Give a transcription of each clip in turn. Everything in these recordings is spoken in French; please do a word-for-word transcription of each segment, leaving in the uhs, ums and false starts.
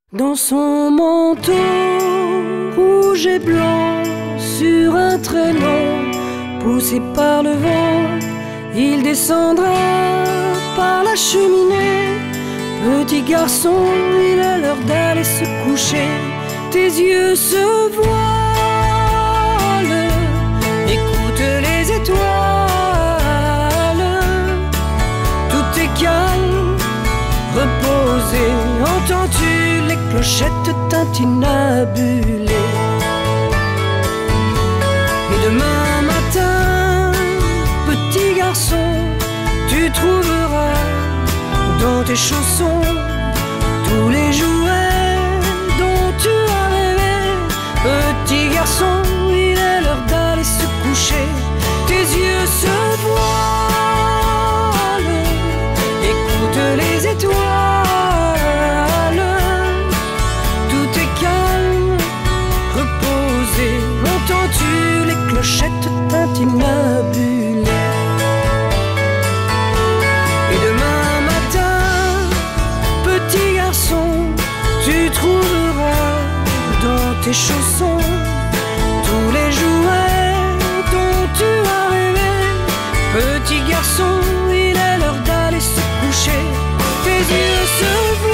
Dans son manteau rouge et blanc, sur un traîneau poussé par le vent, il descendra par la cheminée. Petit garçon, il est l'heure d'aller se coucher. Tes yeux se voilent, écoute les étoiles. Tout est calme, reposé. Entends-tu les clochettes tintinabulées? Et demain matin, petit garçon, tu trouveras dans tes chaussons tous les jouets dont tu as rêvé. Petit garçon, il est l'heure d'aller se coucher. Tes yeux se voilent, écoute les étoiles. Tout est calme, reposé. Entends-tu les clochettes tintinabulées? Tu trouveras dans tes chaussons tous les jouets dont tu as rêvé. Petit garçon, il est l'heure d'aller se coucher. Tes yeux se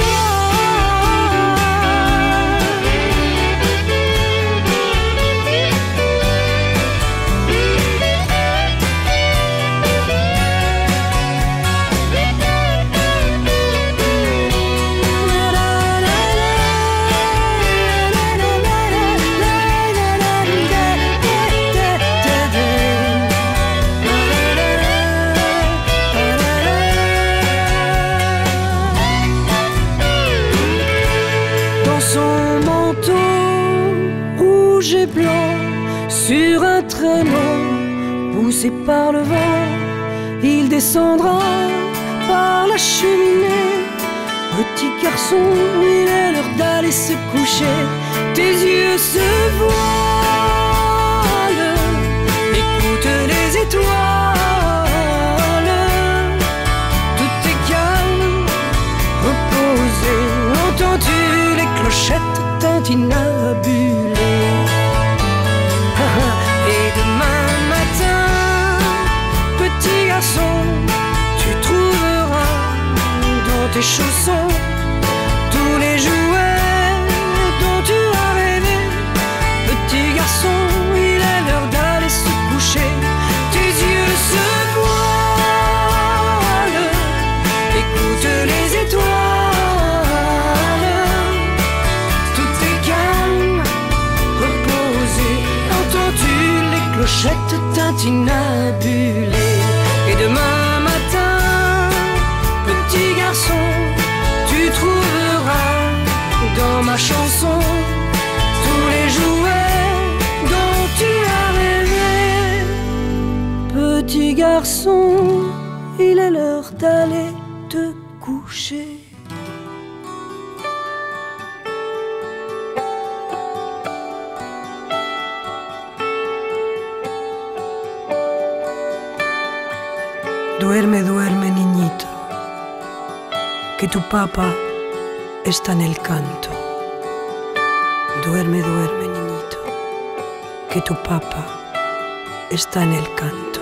et blanc, sur un traîneau poussé par le vent, il descendra par la cheminée. Petit garçon, il est l'heure d'aller se coucher. Tes yeux se voilent, écoute les étoiles. Tout est calme, reposé. Entends-tu les clochettes tintinabulées? Et demain matin, petit garçon, tu trouveras dans tes chaussons tous les jouets dont tu as rêvé. Petit garçon, il est l'heure d'aller se coucher. Tes yeux se voilent, écoute les étoiles. Tout est calme, reposé. Entends-tu les clochettes tintinabulées? Et demain matin, petit garçon, tu trouveras dans ma chanson tous les jouets dont tu as rêvé. Petit garçon, il est l'heure d'aller te coucher. Duerme, duerme, niñito, que tu papá está en el canto. Duerme, duerme, niñito, que tu papá está en el canto.